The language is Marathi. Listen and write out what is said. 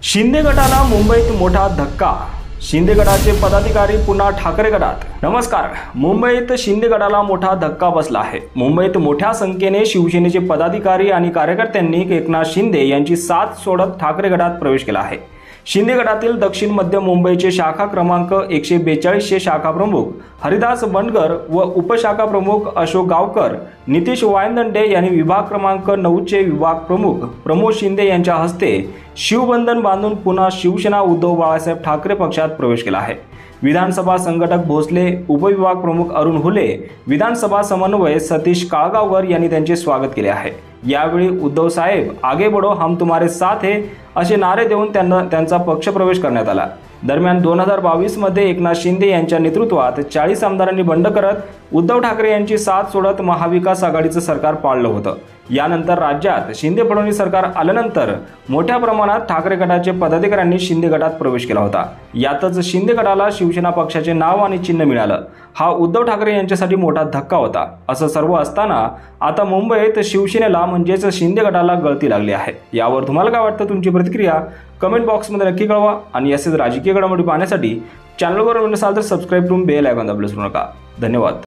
शिंदे गटाला मुंबईत मोठा धक्का। शिंदे गटाचे पदाधिकारी पुन्हा ठाकरे गटात। नमस्कार। मुंबईत शिंदे गटाला मोठा धक्का बसला आहे। मुंबईत मोठ्या संख्येने शिवसेनेचे पदाधिकारी आणि कार्यकर्त्यांनी एकनाथ शिंदे यांची साथ सोडत ठाकरे गटात प्रवेश केला आहे। शिंदे गटातील दक्षिण मध्य मुंबईचे शाखा क्रमांक 142 चे शाखा प्रमुख हरिदास बंडगर व उपशाखा प्रमुख अशोक गावकर, नितीश वायंदंडे यांनी विभाग क्रमांक 9 चे विभाग प्रमुख प्रमोद शिंदे यांच्या हस्ते शिवबंधन बांधून पुन्हा शिवसेना उद्धव बाळासाहेब ठाकरे पक्षात प्रवेश केला आहे। विधानसभा संघटक भोसले, उपविभाग प्रमुख अरुण हुले, विधानसभा समन्वय सतीश काळगावकर यांनी त्यांचे स्वागत केले आहे। यावेळी उद्धव साहेब आगे बढ़ो, हम तुम्हारे साथ है असे नारे देऊन त्यांचा पक्षप्रवेश करण्यात आला। दरम्यान 2022 मध्ये एकनाथ शिंदे यांच्या नेतृत्वात 40 आमदारांनी बंड करत उद्धव ठाकरे यांची साथ सोडत महाविकास आघाडीचं सरकार पाडलं होतं। यानंतर राज्यात शिंदे फडणवीस सरकार आल्यानंतर मोठ्या प्रमाणात ठाकरे गटाचे पदाधिकाऱ्यांनी शिंदे गटात प्रवेश केला होता। यातच शिंदे गटाला शिवसेना पक्षाचे नाव आणि चिन्ह मिळालं। हा उद्धव ठाकरे यांच्यासाठी मोठा धक्का होता। असं सर्व असताना आता मुंबईत शिवसेनेला म्हणजेच शिंदे गटाला गळती लागली आहे। यावर तुम्हाला काय वाटतं? तुमची प्रतिक्रिया कमेंट बॉक्समध्ये नक्की कळवा आणि असेच राजकीय घडामोडी पाहण्यासाठी चॅनलवर नवीन असाल तर सबस्क्राइब करून बेल आयकॉन दाबायला विसरू नका। धन्यवाद।